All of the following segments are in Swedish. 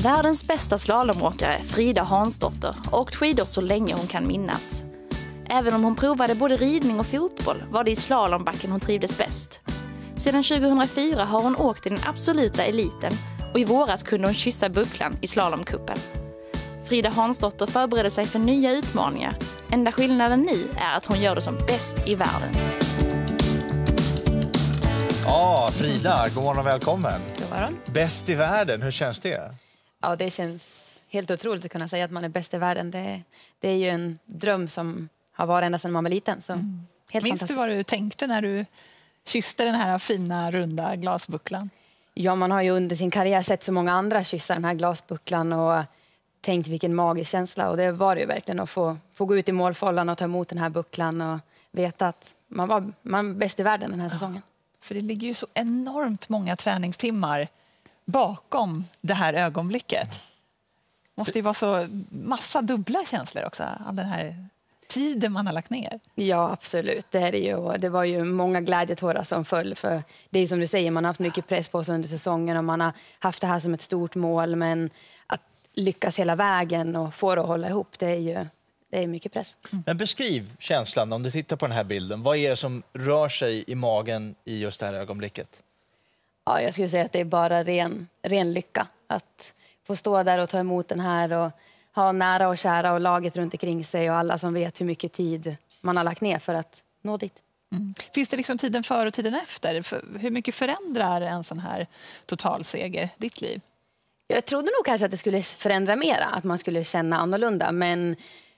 Världens bästa slalomåkare, Frida Hansdotter, har åkt skidor så länge hon kan minnas. Även om hon provade både ridning och fotboll var det i slalombacken hon trivdes bäst. Sedan 2004 har hon åkt i den absoluta eliten och i våras kunde hon kyssa bucklan i slalomkuppen. Frida Hansdotter förbereder sig för nya utmaningar. Enda skillnaden nu är att hon gör det som bäst i världen. Ja, Frida, god morgon och välkommen. God morgon. Bäst i världen, hur känns det? Ja, det känns helt otroligt att kunna säga att man är bäst i världen. Det är ju en dröm som har varit ända sedan man var liten. Så helt Minns du vad du tänkte när du kysste den här fina, runda glasbucklan? Ja, man har ju under sin karriär sett så många andra kyssa den här glasbucklan och tänkt vilken magisk känsla. Och det var det ju verkligen att få gå ut i målfållan och ta emot den här bucklan och veta att man var bäst i världen den här säsongen. För det ligger ju så enormt många träningstimmar bakom det här ögonblicket. Måste ju vara så massa dubbla känslor också, all den här tiden man har lagt ner. Ja, absolut. Det är det ju. Och det var ju många glädjetårar som föll. För det är som du säger, man har haft mycket press på sig under säsongen och man har haft det här som ett stort mål. Men att lyckas hela vägen och få det att hålla ihop, det är mycket press. Men beskriv känslan om du tittar på den här bilden. Vad är det som rör sig i magen i just det här ögonblicket? Ja, jag skulle säga att det är bara ren lycka. Att få stå där och ta emot den här och ha nära och kära och laget runt omkring sig och alla som vet hur mycket tid man har lagt ner för att nå dit. Finns det liksom tiden före och tiden efter? Hur mycket förändrar en sån här totalseger ditt liv? Jag trodde nog kanske att det skulle förändra mera, att man skulle känna annorlunda. Men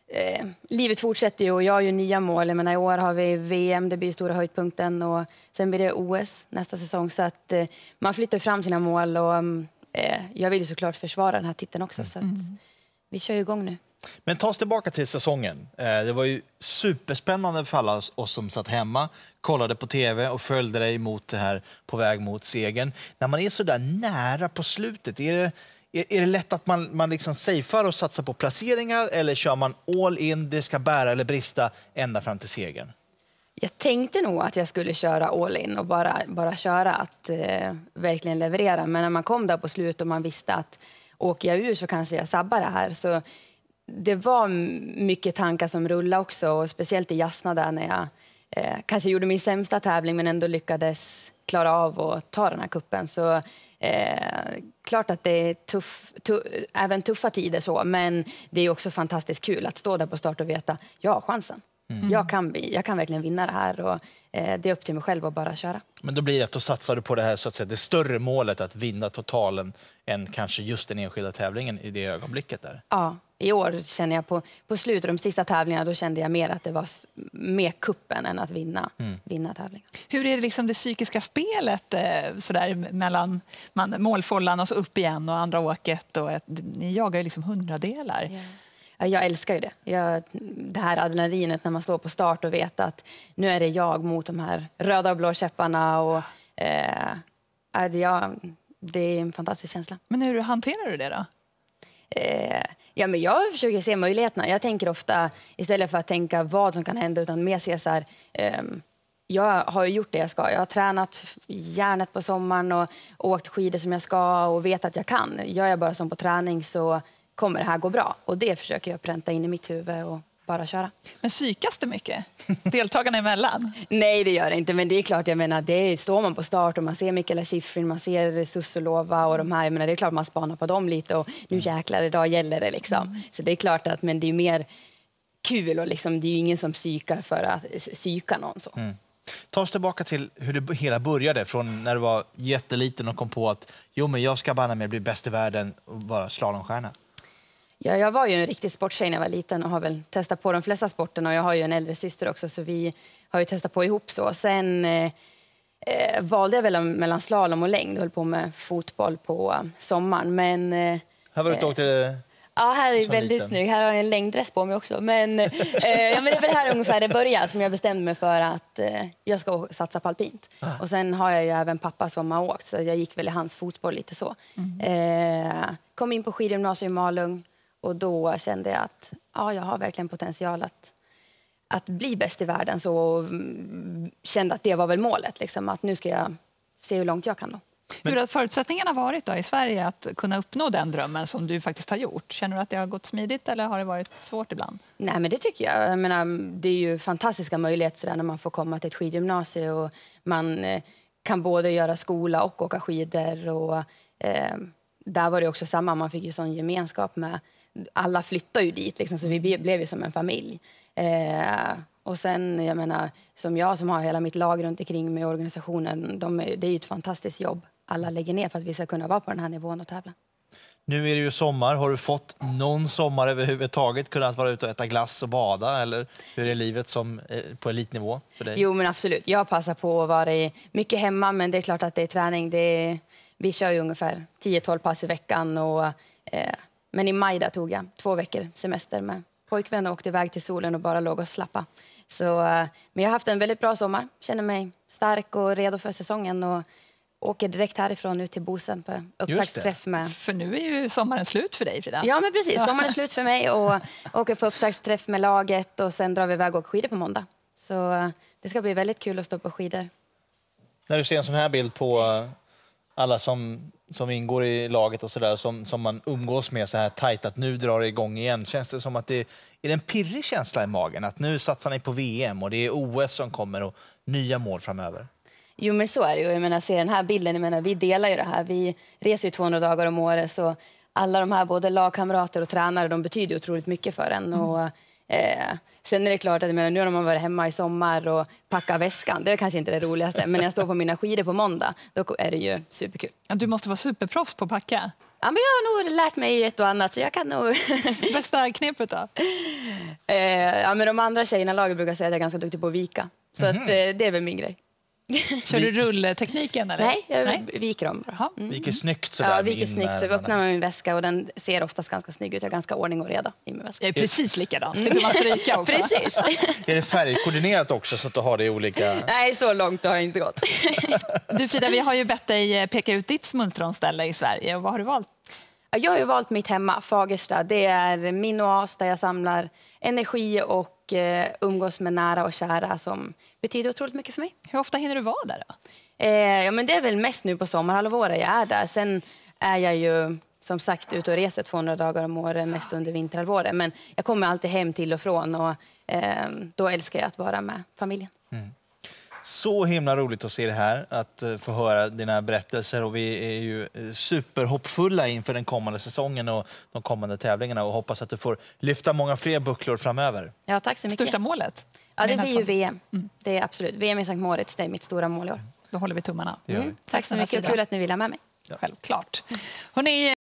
livet fortsätter ju och jag har ju nya mål. Jag menar, i år har vi VM, det blir stora höjdpunkten och sen blir det OS nästa säsong. Så att man flyttar fram sina mål och jag vill ju såklart försvara den här titeln också. Så att vi kör igång nu. Men ta oss tillbaka till säsongen. Det var ju superspännande för alla oss som satt hemma, kollade på tv och följde dig mot det här på väg mot segern. När man är så där nära på slutet, är det lätt att man liksom safear och satsar på placeringar eller kör man all in, det ska bära eller brista ända fram till segern? Jag tänkte nog att jag skulle köra all in och bara köra att verkligen leverera. Men när man kom där på slut och man visste att åker jag ur så kanske jag sabbar det här. Så det var mycket tankar som rullade också. Och speciellt i Jasna där när jag kanske gjorde min sämsta tävling men ändå lyckades klara av att ta den här kuppen. Så klart att det är även tuffa tider så. Men det är också fantastiskt kul att stå där på start och veta jag har chansen. Jag kan verkligen vinna det här och det är upp till mig själv att bara köra. Men då blir det att då satsar du på det här så att säga, det större målet att vinna totalen än kanske just den enskilda tävlingen i det ögonblicket där. Ja, i år känner jag på slutet de sista tävlingarna då kände jag mer att det var mer kuppen än att vinna tävlingen. Hur är det liksom det psykiska spelet sådär mellan målfållan och så upp igen och andra åket och ni jagar ju liksom 100-delar. Yeah. Ja, jag älskar ju det. Det här adrenalinet när man står på start och vet att nu är det jag mot de här röda och blå käpparna. Och, det är en fantastisk känsla. Men hur hanterar du det då? Men jag försöker se möjligheterna. Jag tänker ofta, istället för att tänka vad som kan hända, utan mer se så här... jag har ju gjort det jag ska. Jag har tränat järnet på sommaren och åkt skidor som jag ska och vet att jag kan. Gör jag bara som på träning så kommer det här gå bra. Och det försöker jag pränta in i mitt huvud och bara köra. Men psykas det mycket? Deltagarna emellan? Nej, det gör det inte. Men det är klart, jag menar, står man på start och man ser Mikaela Shiffrin, man ser Sussulova och de här. Jag menar, det är klart man spanar på dem lite och nu jäklar, idag gäller det liksom. Så det är klart att, men det är mer kul och liksom, det är ju ingen som psykar för att psyka någon så. Ta oss tillbaka till hur det hela började från när du var jätteliten och kom på att men jag ska banna med bli bäst i världen och vara slalomstjärna. Ja, jag var ju en riktig sporttjej när jag var liten och har väl testat på de flesta sporterna. Och jag har ju en äldre syster också så vi har ju testat på ihop så. Sen valde jag väl mellan slalom och längd och höll på med fotboll på sommaren. Men, här var du åkte ja, här är väldigt snygg. Här har jag en längddress på mig också. Men, men det är väl här ungefär det började som jag bestämde mig för att jag ska satsa på alpint. Och sen har jag ju även pappa som har åkt så jag gick väl i hans fotboll lite så. Kom in på skidgymnasium i Malung. Och då kände jag att jag har verkligen potential att bli bäst i världen. Så kände att det var väl målet. Liksom, att nu ska jag se hur långt jag kan då. Hur har förutsättningarna varit då i Sverige att kunna uppnå den drömmen som du faktiskt har gjort? Känner du att det har gått smidigt eller har det varit svårt ibland? Nej, men det tycker jag. Jag menar, det är ju fantastiska möjligheter där när man får komma till ett skidgymnasium och man kan både göra skola och åka skidor. Och, där var det också samma, man fick ju sån gemenskap med, alla flyttade ju dit liksom, så vi blev ju som en familj. Och sen, jag menar, som har hela mitt lag runt omkring med organisationen, det är ju ett fantastiskt jobb alla lägger ner för att vi ska kunna vara på den här nivån och tävla. Nu är det ju sommar. Har du fått någon sommar överhuvudtaget? Kunnat vara ute och äta glass och bada? Eller hur är livet som på elitnivå för dig? Jo, men absolut. Jag passar på att vara mycket hemma, men det är klart att det är träning. Vi kör ju ungefär 10-12 pass i veckan. Men i maj där tog jag 2 veckor semester med pojkvän och åkte iväg till solen och bara låg och slappa. Men jag har haft en väldigt bra sommar. Känner mig stark och redo för säsongen och åker direkt härifrån nu till Bosen på upptaktsträff med... För nu är ju sommaren slut för dig, Frida. Ja, men precis. Sommaren är slut för mig och åker på upptaktsträff med laget och sen drar vi iväg och åker skidor på måndag. Så det ska bli väldigt kul att stå på skidor. När du ser en sån här bild på alla som ingår i laget och sådär, som man umgås med så här tajt att nu drar det igång igen. Känns det som att det är en pirrig känsla i magen att nu satsar ni på VM och det är OS som kommer och nya mål framöver? Jo, men så är det ju. Jag menar, se den här bilden, jag menar, vi delar ju det här. Vi reser ju 200 dagar om året, så alla de här, både lagkamrater och tränare, de betyder otroligt mycket för en. Och, sen är det klart att jag menar, nu har man varit hemma i sommar och packa väskan. Det är kanske inte det roligaste, men när jag står på mina skidor på måndag, då är det ju superkul. Du måste vara superproffs på att packa. Ja, men jag har nog lärt mig ett och annat, så jag kan nog... Bästa knepet då? Ja, men de andra tjejerna i laget brukar säga att jag är ganska duktig på att vika. Så att, det är väl min grej. Kör du rulltekniken? Eller? Nej, jag viker dem bara. Viker snyggt sådär. Ja, viker snyggt. Så öppnar man min väska och den ser oftast ganska snygg ut. Jag har ganska ordning och reda i min väska. Jag är precis likadant. Slipper man stryka också. Precis. Är det färgkoordinerat också så att du har det i olika... Nej, så långt har jag inte gått. Du Frida, vi har ju bett dig peka ut ditt smultronställe i Sverige. Och vad har du valt? Jag har ju valt mitt hemma, Fagersta. Det är min oas där jag samlar energi och umgås med nära och kära som betyder otroligt mycket för mig. Hur ofta hinner du vara där då? Ja, men det är väl mest nu på sommarhalvåret jag är där. Sen är jag ju som sagt ute och reser 200 dagar om året, mest under vinterhalvåret. Men jag kommer alltid hem till och från och då älskar jag att vara med familjen. Så himla roligt att se det här, att få höra dina berättelser, och vi är ju superhoppfulla inför den kommande säsongen och de kommande tävlingarna och hoppas att du får lyfta många fler bucklor framöver. Ja, tack så mycket. Största målet? Ja, det blir ju VM. Det är absolut. VM i Sankt Moritz, det är mitt stora mål i år. Då håller vi tummarna. Tack så mycket, kul att ni vill ha med mig. Självklart. Hörrni,